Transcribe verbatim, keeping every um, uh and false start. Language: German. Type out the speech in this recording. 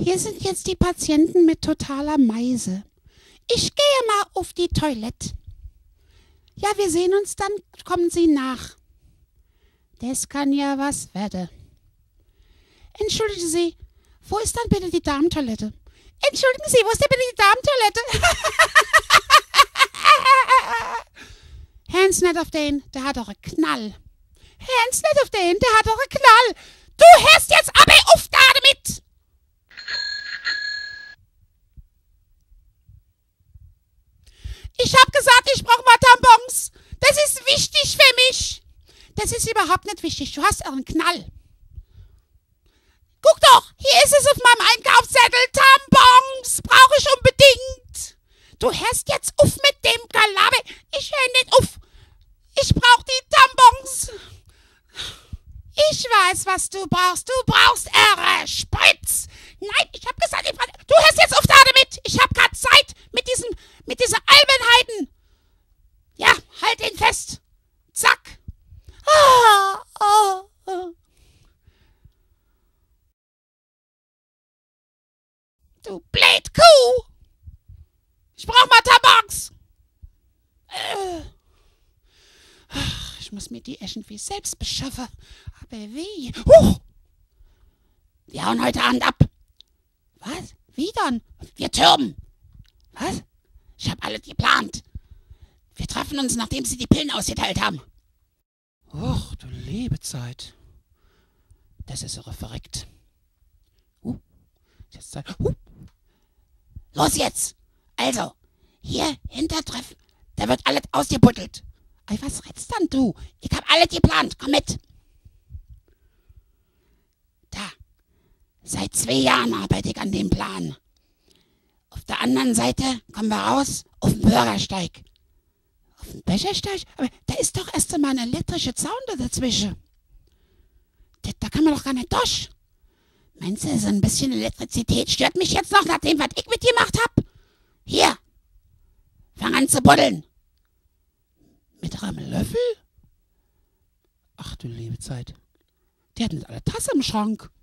Hier sind jetzt die Patienten mit totaler Meise. Ich gehe mal auf die Toilette. Ja, wir sehen uns, dann kommen Sie nach. Das kann ja was werden. Entschuldigen Sie, wo ist dann bitte die Damentoilette? Entschuldigen Sie, wo ist denn bitte die Damentoilette? Hans nicht auf den, der hat doch einen Knall. Hans nicht auf den, der hat doch einen Knall. Du hörst jetzt aber auf da damit! Ich hab gesagt, ich brauche mal Tampons. Das ist wichtig für mich. Das ist überhaupt nicht wichtig. Du hast einen Knall. Guck doch, hier ist es auf meinem Einkaufszettel. Tampons brauche ich unbedingt. Du hörst jetzt auf mit dem Gelaber. Ich höre nicht auf. Ich brauche die Tampons. Ich weiß, was du brauchst. Du brauchst Irre Spritz. Nein, ich hab gesagt, ich brauch... du hörst jetzt auf da damit. Ich hab grad Zeit mit diesem, mit dieser Albernheiten. Ja, halt ihn fest. Zack. Ah, ah, ah. Du blöd Kuh. Ich brauch mal Tampons. Äh. Ach, ich muss mir die irgendwie selbst beschaffen. Aber wie? Huch! Wir hauen heute Abend ab. Was? Wie dann? Wir türmen. Was? Ich hab alles geplant. Wir treffen uns, nachdem sie die Pillen ausgeteilt haben. Och, du Lebezeit. Das ist irre verreckt. Uh, jetzt Zeit. Uh. Los jetzt! Also, hier Hintertreffen, da wird alles ausgebuddelt. Ey, was redst dann du? Ich hab alles geplant, komm mit. Da, seit zwei Jahren arbeite ich an dem Plan. Auf der anderen Seite kommen wir raus auf den Bürgersteig. Auf den Bechersteig? Aber da ist doch erst einmal ein elektrischer Zaun da dazwischen. Da, da kann man doch gar nicht durch. Meinst du, so ein bisschen Elektrizität stört mich jetzt noch, nachdem was ich mitgemacht hab? Hier, fang an zu buddeln. Mit einem Löffel? Ach du liebe Zeit. Die hat nicht alle Tasse im Schrank.